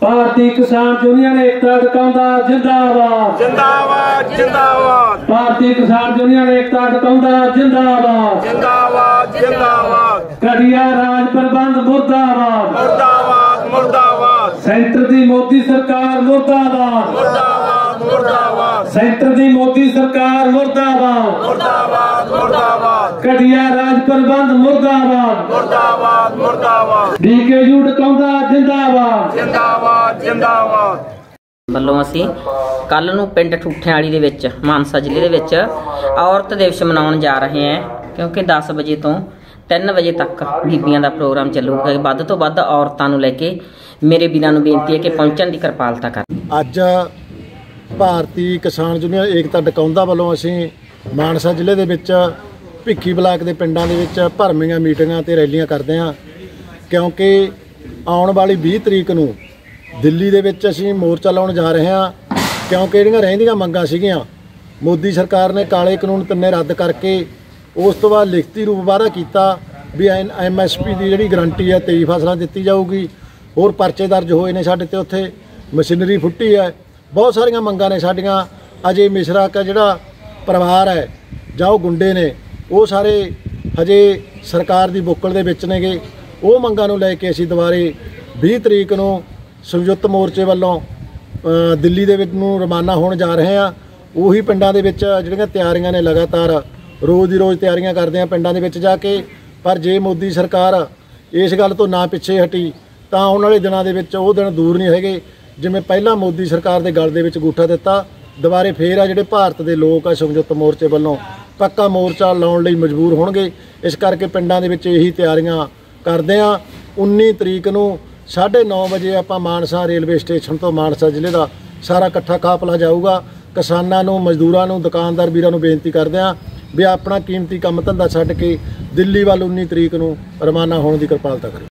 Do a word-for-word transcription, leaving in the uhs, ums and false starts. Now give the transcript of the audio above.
भारतीय किसान यूनियन एकता टिकाउंदा जिंदाबाद जिंदाबाद जिंदाबाद। भारतीय किसान यूनियन एकता टिकाउंदा जिंदाबाद जिंदाबाद जिंदाबाद। घटिया राज प्रबंध मुर्दाबाद मुर्दाबाद मुर्दाबाद। सेंटर दी मोदी सरकार मुर्दाबाद मुर्दाबाद मुर्दाबाद। सेंटर दी मोदी सरकार मुर्दाबाद मुर्दाबाद मुर्दाबाद। घटिया राज प्रबंध मुर्दाबाद मुर्दाबाद मुर्दाबाद। डीकेयू टिकाउंदा जिंदाबाद जिंदाबाद जिंदाबाद। ਵੱਲੋਂ ਅਸੀਂ ਕੱਲ ਨੂੰ ਪਿੰਡ ਠੂਠਿਆਂ ਵਾਲੀ ਦੇ ਵਿੱਚ ਮਾਨਸਾ ਜ਼ਿਲ੍ਹੇ ਦੇ ਵਿੱਚ ਔਰਤ ਦਿਵਸ ਮਨਾਉਣ ਜਾ ਰਹੇ ਹਾਂ, ਕਿਉਂਕਿ ਦਸ ਵਜੇ ਤੋਂ ਤਿੰਨ ਵਜੇ ਤੱਕ ਬੀਬੀਆਂ ਦਾ ਪ੍ਰੋਗਰਾਮ ਚੱਲੂਗਾ। ਵੱਧ ਤੋਂ ਵੱਧ ਔਰਤਾਂ ਨੂੰ ਲੈ ਕੇ ਮੇਰੇ ਵੀਰਾਂ ਨੂੰ ਬੇਨਤੀ ਹੈ ਕਿ ਪਹੁੰਚਣ ਦੀ ਕਿਰਪਾਲਤਾ ਕਰਨ। ਅੱਜ ਭਾਰਤੀ ਕਿਸਾਨ ਯੂਨੀਅਨ ਏਕਤਾ टिकाउंदा ਵੱਲੋਂ ਅਸੀਂ ਮਾਨਸਾ ਜ਼ਿਲ੍ਹੇ ਦੇ ਵਿੱਚ ਭਿੱਖੀ ਬਲਾਕ ਦੇ ਪਿੰਡਾਂ ਦੇ ਵਿੱਚ ਭਰਵੀਆਂ ਮੀਟਿੰਗਾਂ ਤੇ ਰੈਲੀਆਂ ਕਰਦੇ ਹਾਂ, ਕਿਉਂਕਿ ਆਉਣ ਵਾਲੀ ਵੀਹ ਤਰੀਕ ਨੂੰ ਦਿੱਲੀ ਦੇ ਵਿੱਚ ਅਸੀਂ ਮੋਰਚਾ ਲਾਉਣ ਜਾ ਰਹੇ ਹਾਂ। ਕਿਉਂਕਿ ਜਿਹੜੀਆਂ ਰਹਿੰਦੀਆਂ ਮੰਗਾਂ ਸੀਗੀਆਂ, ਮੋਦੀ ਸਰਕਾਰ ਨੇ ਕਾਲੇ ਕਾਨੂੰਨ ਤਿੰਨੇ ਰੱਦ ਕਰਕੇ ਉਸ ਤੋਂ ਬਾਅਦ ਲਿਖਤੀ ਰੂਪ ਵਾਅਦਾ ਕੀਤਾ ਵੀ ਐਮ ਐਸ ਪੀ ਦੀ ਜਿਹੜੀ ਗਰੰਟੀ ਹੈ ਤੇਈ ਫਸਲਾਂ ਦਿੱਤੀ ਜਾਊਗੀ। ਹੋਰ ਪਰਚੇ ਦਰਜ ਹੋਏ ਨੇ ਸਾਡੇ ਤੇ, ਉੱਥੇ ਮਸ਼ੀਨਰੀ ਫੁੱਟੀ ਹੈ, ਬਹੁਤ ਸਾਰੀਆਂ ਮੰਗਾਂ ਨੇ ਸਾਡੀਆਂ। ਅਜੇ ਮਿਸ਼ਰਾ ਕਾ ਜਿਹੜਾ ਪਰਿਵਾਰ ਹੈ ਜਾਂ ਉਹ ਗੁੰਡੇ ਨੇ, ਉਹ ਸਾਰੇ ਹਜੇ ਸਰਕਾਰ ਦੀ ਬੁੱਕਲ ਦੇ ਵਿੱਚ ਨੇਗੇ। ਉਹ ਮੰਗਾਂ ਨੂੰ ਲੈ ਕੇ ਅਸੀਂ ਦੁਬਾਰੇ ਵੀਹ ਤਰੀਕ ਨੂੰ ਸੰਯੁਕਤ ਮੋਰਚੇ ਵੱਲੋਂ ਦਿੱਲੀ ਦੇ ਵਿੱਚ ਨੂੰ ਰਵਾਨਾ ਹੋਣ ਜਾ ਰਹੇ ਹਾਂ। ਉਹੀ ਪਿੰਡਾਂ ਦੇ ਵਿੱਚ ਜਿਹੜੀਆਂ ਤਿਆਰੀਆਂ ਨੇ, ਲਗਾਤਾਰ ਰੋਜ਼ ਦੀ ਰੋਜ਼ ਤਿਆਰੀਆਂ ਕਰਦੇ ਹਾਂ ਪਿੰਡਾਂ ਦੇ ਵਿੱਚ ਜਾ ਕੇ। ਪਰ ਜੇ ਮੋਦੀ ਸਰਕਾਰ ਇਸ ਗੱਲ ਤੋਂ ਨਾ ਪਿੱਛੇ ਹਟੀ ਤਾਂ ਆਉਣ ਵਾਲੇ ਦਿਨਾਂ ਦੇ ਵਿੱਚ ਉਹ ਦਿਨ ਦੂਰ ਨਹੀਂ ਹੈਗੇ ਜਿਵੇਂ ਪਹਿਲਾਂ ਮੋਦੀ ਸਰਕਾਰ ਦੇ ਗਲ ਦੇ ਵਿੱਚ ਅੰਗੂਠਾ ਦਿੱਤਾ। ਦੁਬਾਰੇ ਫੇਰ ਆ ਜਿਹੜੇ ਭਾਰਤ ਦੇ ਲੋਕ ਆ ਸੰਯੁਕਤ ਮੋਰਚੇ ਵੱਲੋਂ ਪੱਕਾ ਮੋਰਚਾ ਲਾਉਣ ਲਈ ਮਜਬੂਰ ਹੋਣਗੇ। ਇਸ ਕਰਕੇ ਪਿੰਡਾਂ ਦੇ ਵਿੱਚ ਇਹੀ ਤਿਆਰੀਆਂ ਕਰਦੇ ਹਾਂ। ਉੱਨੀ ਤਰੀਕ ਨੂੰ ਸਾਢੇ ਨੌ ਵਜੇ ਆਪਾਂ ਮਾਨਸਾ ਰੇਲਵੇ ਸਟੇਸ਼ਨ ਤੋਂ ਮਾਨਸਾ ਜ਼ਿਲ੍ਹੇ ਦਾ ਸਾਰਾ ਇਕੱਠਾ ਕਾਫਲਾ ਜਾਊਗਾ। ਕਿਸਾਨਾਂ ਨੂੰ, ਮਜ਼ਦੂਰਾਂ ਨੂੰ, ਦੁਕਾਨਦਾਰ ਵੀਰਾਂ ਨੂੰ ਬੇਨਤੀ ਕਰਦੇ ਹਾਂ ਵੀ ਆਪਣਾ ਕੀਮਤੀ ਕੰਮ ਧੰਦਾ ਛੱਡ ਕੇ ਦਿੱਲੀ ਵੱਲ ਉੱਨੀ ਤਰੀਕ ਨੂੰ ਰਵਾਨਾ ਹੋਣ ਦੀ ਕਿਰਪਾਲਤਾ ਕਰੋ।